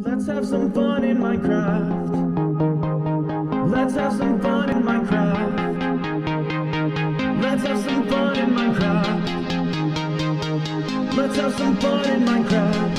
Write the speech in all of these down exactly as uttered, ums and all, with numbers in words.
Let's have some fun in Minecraft. Let's have some fun in Minecraft. Let's have some fun in Minecraft. Let's have some fun in Minecraft.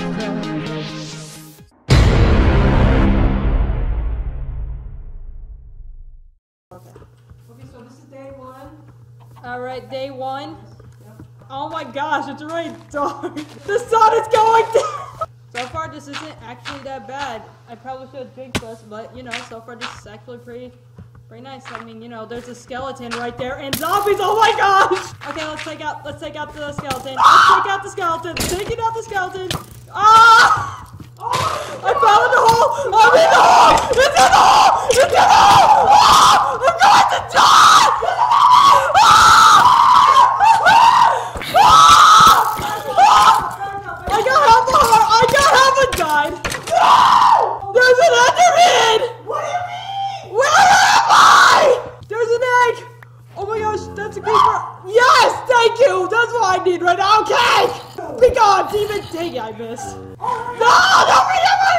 Okay, so this is day one. Alright, day one. Yep. Oh my gosh, it's already dark. The sun is going down! So far, this isn't actually that bad. I probably should drink this, but you know, so far this is actually pretty, pretty nice. I mean, you know, there's a skeleton right there and zombies. Oh my gosh! Okay, let's take out, let's take out the skeleton. Let's take out the skeleton. Taking out the skeleton. Ah! I fell in the hole. I'm in the hole. It's in the hole. It's in the hole. Ah! I'm going to die. I got half a heart! I got half a died! No! There's an enderman! What do you mean? Where am I? There's an egg! Oh my gosh, that's a creeper! Yes! Thank you! That's what I need right now, okay! Be gone, demon! Dang it, I missed. Oh, no! Don't forget my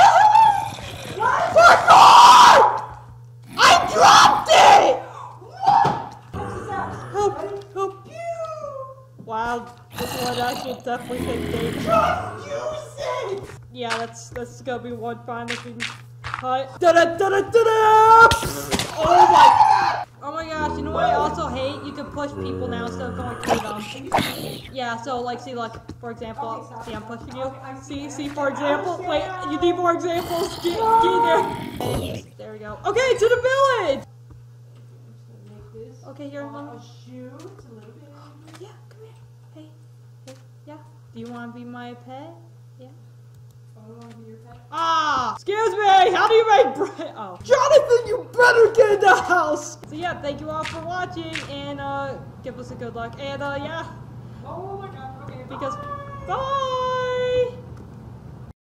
Parkour! I dropped it! What? Help! Help! Wow. This one actually definitely take danger. Just use it! Yeah, that's that's gonna be one fine looking cut. Da da da da da da! Oh my! Oh my gosh! You know what I also hate? You can push people now instead of going through them. Yeah. So like, see, like for example, see, I'm pushing you. See, see, for example. Wait, you need more examples. Get, get there. There we go. Okay, to the village. Okay, here. Let me shoot a little bit. Yeah. Hey, hey, yeah. Do you want to be my pet? Yeah. Oh, I want to be your pet. Ah! Excuse me! How do you make bread? Oh. Jonathan, you better get in the house! So yeah, thank you all for watching, and uh, give us a good luck, and uh, yeah. Oh